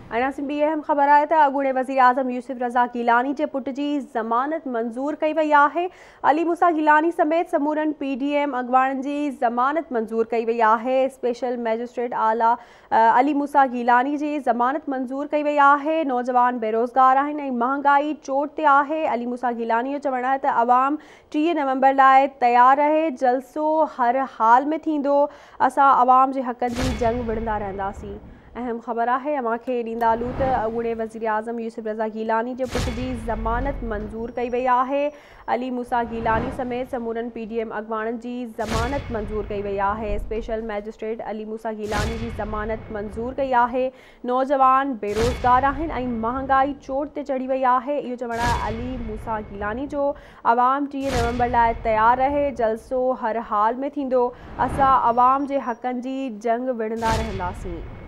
अनासिम ॿी अहम ख़बर आहे त अॻूणे वज़ीर आज़म यूसुफ रज़ा गिलानी जे पुट जी ज़मानत मंज़ूर कई वई आहे। अली मूसा गिलानी समेत समूरनि PDM अॻवाननि जी ज़मानत मंज़ूर कई वई आहे। स्पेशल मैजिस्ट्रेट आला अली मूसा गिलानी जी ज़मानत मंज़ूर कई वई आहे। नौजवान बेरोज़गार आहिनि ऐं महांगाई चोट ते आहे। अली मूसा गिलानी जो चवणु आहे त अवाम 30 नवंबर लाइ तयारु रहे, जलसो हर हाल में थींदो, असां अवाम जे हक़नि जी जंग विढ़ंदा रहंदासीं। अहम ख़बर आहे अमांखे ॾींदालू त अॻूणे वज़ीर आज़म यूसुफ रज़ा गिलानी जे पुट जी ज़मानत मंज़ूर कई वई आहे। अली मूसा गिलानी समेत समूरनि PDM अॻवाननि जी ज़मानत मंज़ूर कई वई आहे। स्पेशल मैजिस्ट्रेट अली मूसा गिलानी जी ज़मानत मंज़ूर कई आहे। नौजवान बेरोज़गार आहिनि ऐं महांगाई चोट ते चढ़ी वई आहे। इहो चवणु आहे अली मूसा गिलानी जो। अवाम 30 नवंबर लाइ तयारु रहे, जलसो हर हाल में थींदो, असां अवाम जे हक़नि जी जंग विढ़ंदा रहंदासीं।